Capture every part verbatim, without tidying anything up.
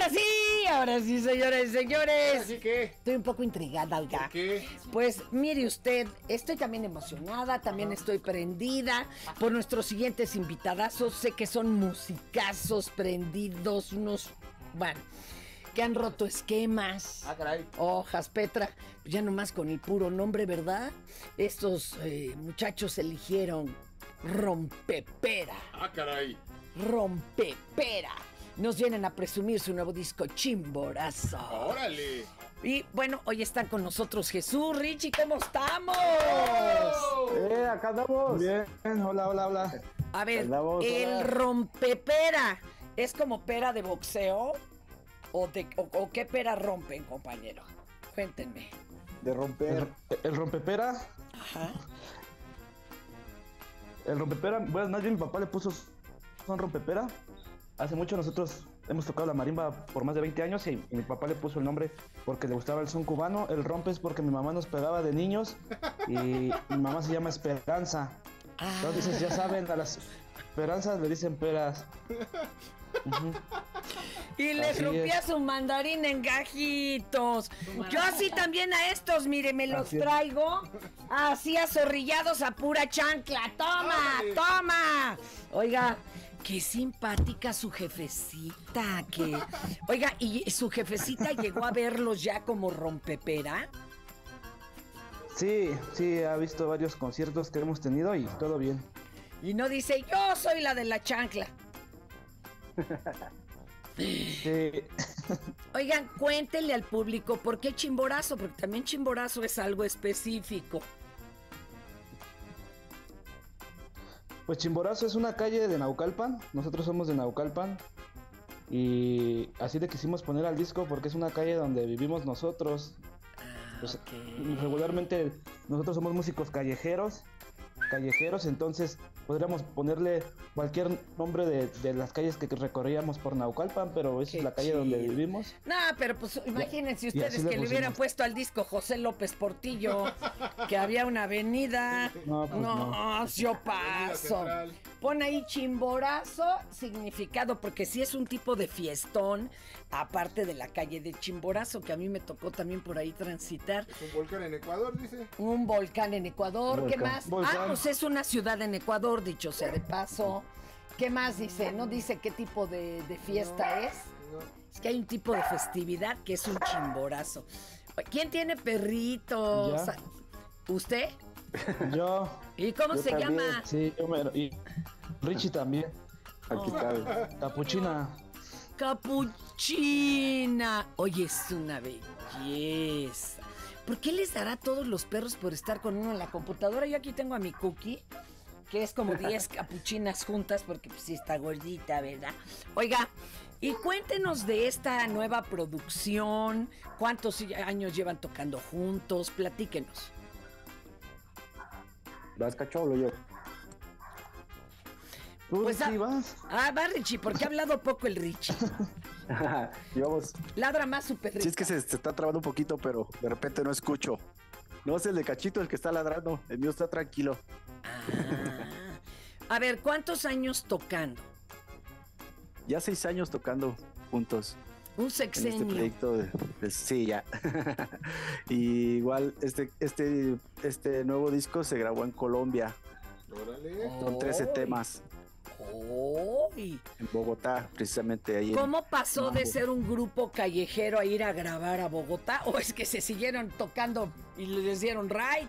Ahora sí, ahora sí, señores y señores. ¿Así que? Estoy un poco intrigada, oiga. ¿Por qué? Pues mire usted, estoy también emocionada, también Ajá. estoy prendida por nuestros siguientes invitadazos. Sé que son musicazos prendidos, unos, bueno, que han roto esquemas. Ah, caray. Hojas, Petra, ya nomás con el puro nombre, ¿verdad? Estos eh, muchachos eligieron Rompepera. Ah, caray. Rompepera. Nos vienen a presumir su nuevo disco Chimborazo. ¡Órale! Y bueno, hoy están con nosotros Jesús, Richie, ¿cómo estamos? Eh, acá andamos. Bien, hola, hola, hola. A ver, Andamos, el hola. rompepera, ¿es como pera de boxeo? ¿O, de, o, o qué pera rompen, compañero? Cuéntenme. De romper. El, el rompepera. Ajá. El rompepera, bueno, más bien mi papá le puso son rompepera. Hace mucho nosotros hemos tocado la marimba por más de veinte años y, y mi papá le puso el nombre porque le gustaba el son cubano. El rompe es porque mi mamá nos pegaba de niños y mi mamá se llama Esperanza. Ah. Entonces ya saben, a las esperanzas le dicen peras. Uh-huh. Y les Así rompía es. su mandarín en gajitos. Yo así también a estos, mire, me los Así es. traigo así azorrillados a pura chancla. ¡Toma, ¡Órale! toma! Oiga, qué simpática su jefecita, que... Oiga, ¿y su jefecita llegó a verlos ya como rompepera? Sí, sí, ha visto varios conciertos que hemos tenido y todo bien. Y no dice, yo soy la de la chancla. Sí. Oigan, cuéntenle al público por qué Chimborazo, porque también Chimborazo es algo específico. Pues Chimborazo es una calle de Naucalpan, nosotros somos de Naucalpan y así le quisimos poner al disco porque es una calle donde vivimos nosotros. Pues, Ok. regularmente nosotros somos músicos callejeros, callejeros, entonces podríamos ponerle cualquier nombre de, de las calles que recorríamos por Naucalpan, pero esa Qué es la calle chido. donde vivimos. No, pero pues imagínense y ustedes así le que le hubieran pusimos. puesto al disco José López Portillo, que había una avenida. No, pues no. yo Avenida paso. Central. Pon ahí Chimborazo, significado, porque sí es un tipo de fiestón, aparte de la calle de Chimborazo, que a mí me tocó también por ahí transitar. Es un volcán en Ecuador, dice. Un volcán en Ecuador, ¿qué Volcán, más? volcán. Ah, pues es una ciudad en Ecuador, dicho sea de paso. ¿Qué más dice? No dice qué tipo de, de fiesta No, es. no. Es que hay un tipo de festividad que es un Chimborazo. ¿Quién tiene perritos? Ya. ¿Usted? Yo, ¿Y cómo yo se también, llama? Sí, yo me, y Richie también. Aquí está. Capuchina. Capuchina. Oye, es una belleza. ¿Por qué les dará a todos los perros por estar con uno en la computadora? Yo aquí tengo a mi Cookie, que es como diez capuchinas juntas, porque pues sí está gordita, ¿verdad? Oiga, y cuéntenos de esta nueva producción. ¿Cuántos años llevan tocando juntos? Platíquenos. ¿Vas, cacho, o hablo yo? ¿Tú Pues, Richie, ah, vas? Ah, va Richie, porque ha hablado poco el Richie. Llevamos. Ladra más su perrito. Sí, es que se, se está trabando un poquito, pero de repente no escucho. No es el de Cachito el que está ladrando. El mío está tranquilo. Ah. A ver, ¿cuántos años tocando? Ya seis años tocando juntos Un en este sexenio. proyecto. De, de- sí, ya. Y igual este, este, este nuevo disco se grabó en Colombia. Órale. Son trece ¡Ay! temas ¡Ay! en Bogotá, precisamente ahí. en- ¿Cómo pasó de Mambo. ser un grupo callejero a ir a grabar a Bogotá? ¿O es que se siguieron tocando y les dieron right?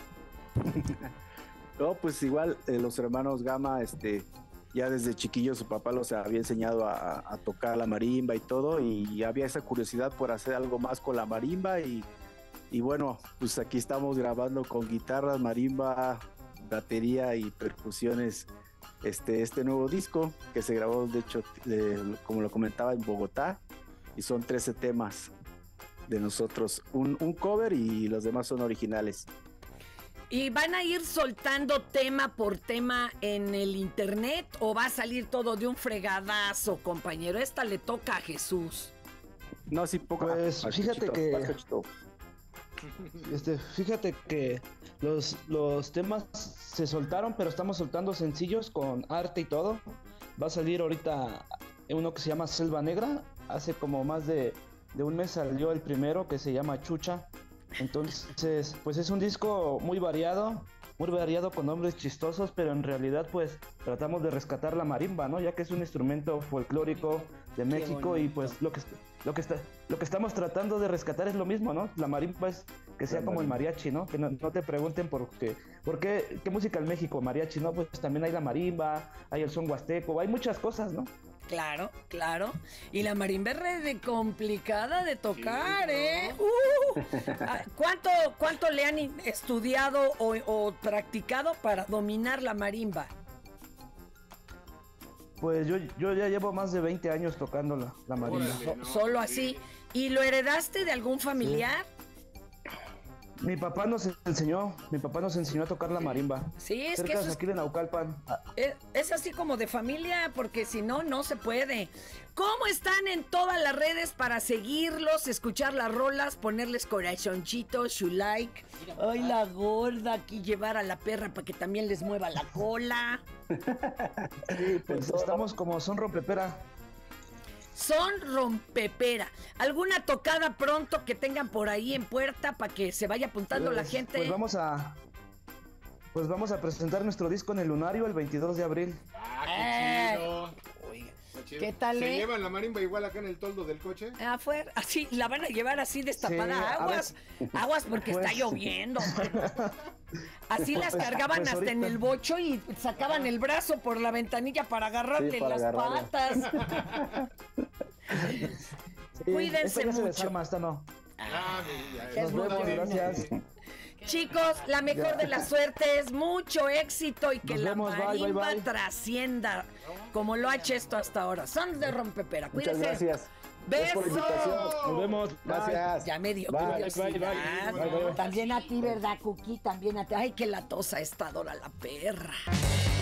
No, pues igual eh, los hermanos Gama, este, ya desde chiquillos su papá los había enseñado a, a tocar la marimba y todo, y había esa curiosidad por hacer algo más con la marimba y, y bueno, pues aquí estamos grabando con guitarras, marimba, batería y percusiones este, este nuevo disco que se grabó de hecho, de- como lo comentaba, en Bogotá, y son trece temas de nosotros, un, un cover y los demás son originales. ¿Y van a ir soltando tema por tema en el internet o va a salir todo de un fregadazo, compañero? Esta le toca a Jesús. No, sí, poco. Pues, Vas, fíjate Cachito, que- vas, Cachito. Este, fíjate que los, los temas se soltaron, pero estamos soltando sencillos con arte y todo. Va a salir ahorita uno que se llama Selva Negra hace como más de, de un mes salió el primero, que se llama Chucha. Entonces, pues es un disco muy variado, muy variado con nombres chistosos, pero en realidad pues tratamos de rescatar la marimba, ¿no? Ya que es un instrumento folclórico de México y pues lo que lo que está lo que estamos tratando de rescatar es lo mismo, ¿no? La marimba es que sea como el mariachi, ¿no? Que no, no te pregunten por qué, por qué, qué música en México, mariachi, ¿no? Pues también hay la marimba, hay el son huasteco, hay muchas cosas, ¿no? Claro, claro. Y la marimba es re de complicada de tocar, Sí, ¿eh? ¿no? Uh, ah, ¿cuánto, ¿Cuánto le han estudiado o, o practicado para dominar la marimba? Pues yo, yo ya llevo más de veinte años tocando la, la marimba. Órale. So- no, solo pues así. sí. ¿Y lo heredaste de algún familiar? Mi papá nos enseñó, mi papá nos enseñó a tocar la marimba. Sí, es que Cerca eso de es, aquí de Naucalpan. Ah, es, es así como de familia, porque si no, no se puede. ¿Cómo están en todas las redes para seguirlos, escuchar las rolas, ponerles corazoncitos, su like? Ay, la gorda, aquí llevar a la perra para que también les mueva la cola. sí, pues estamos como son rompepera. Son rompepera. ¿Alguna tocada pronto que tengan por ahí en puerta para que se vaya apuntando la Pues- gente? Pues vamos a pues vamos a presentar nuestro disco en el Lunario el veintidós de abril. Ah, Eh. qué chido. Oiga, Está chido. ¿qué tal, ¿Se eh? llevan la marimba igual acá en el toldo del coche? afuera, así, la van a llevar así destapada. Sí, a aguas, aguas porque Pues- está lloviendo. Así las Pues- cargaban pues hasta en ahorita- el bocho y sacaban el brazo por la ventanilla para agarrarle Sí, para las agarrarla. patas. Sí, Cuídense esta ya se mucho. desarma, esta no. Ah, mira, ya, Qué Nos bueno. vemos, gracias. Chicos, la mejor de las suertes, mucho éxito y que Nos la vemos, bye, bye, marimba bye. trascienda como lo ha hecho esto hasta ahora. Son de rompepera. Muchas Cuídense. gracias. Gracias por la invitación. Besos. Nos vemos. Gracias. Ya me dio Bye. curiosidad. Bye, bye, bye, bye, bye. También a ti, ¿verdad, Cookie? También a ti. Ay, que la tosa está Dora la perra.